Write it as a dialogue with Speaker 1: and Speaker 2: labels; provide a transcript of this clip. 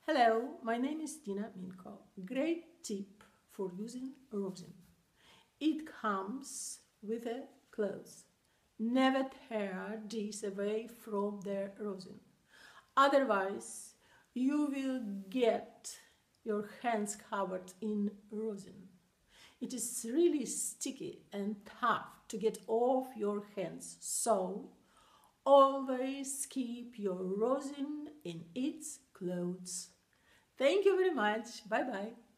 Speaker 1: Hello, my name is Dina Minko. Great tip for using rosin. It comes with a clothes. Never tear this away from the rosin. Otherwise, you will get your hands covered in rosin. It is really sticky and tough to get off your hands, so always keep your rosin in its clothes. Thank you very much. Bye bye.